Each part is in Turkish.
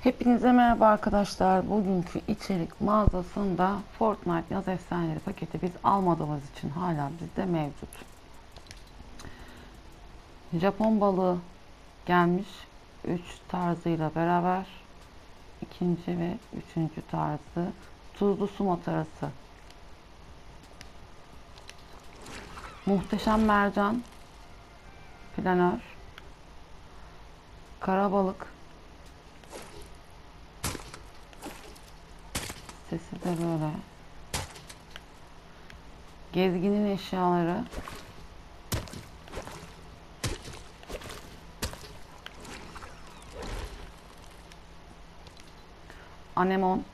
Hepinize merhaba arkadaşlar. Bugünkü içerik mağazasında Fortnite yaz efsaneleri paketi biz almadığımız için hala bizde mevcut. Japon balığı gelmiş 3 tarzıyla beraber. İkinci ve üçüncü tarzı. Tuzlu su matarası. Muhteşem mercan. Planör. Karabalık. Sesi de böyle. Gezginin eşyaları. Anemon.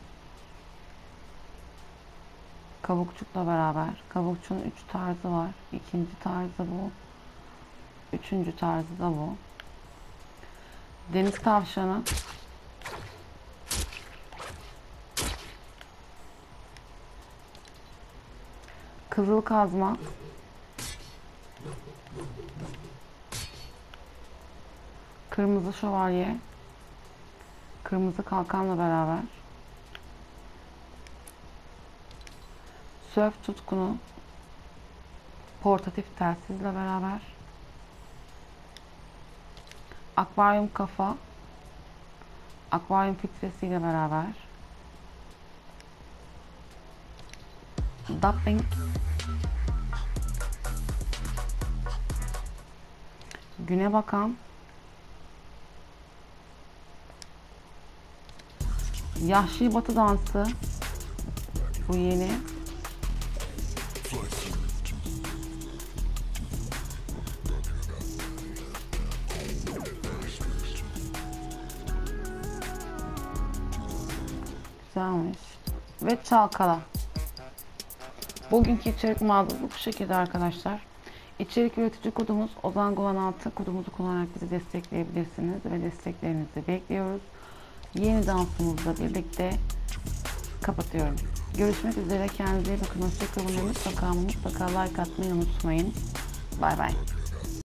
Kavukçukla beraber. Kavukçunun 3 tarzı var. İkinci tarzı bu. Üçüncü tarzı da bu. Deniz tavşanı. Kızıl kazma. Kırmızı şövalye. Kırmızı kalkanla beraber. Sörf tutkunu. Portatif telsizle beraber. Akvaryum kafa. Akvaryum filtresiyle beraber. Dumpling. Güne bakan. Yahşi Batı dansı. Bu yeni. Güzelmiş. Ve çalkala. Bugünkü içerik mağazası bu şekilde arkadaşlar. İçerik üretici kodumuz ozanguvan6 kodumuzu kullanarak bizi destekleyebilirsiniz ve desteklerinizi bekliyoruz. Yeni dansımızla birlikte kapatıyorum. Görüşmek üzere. Kendinize iyi bakın. Hoşçakalın. Mutlaka like atmayı unutmayın. Bay bay.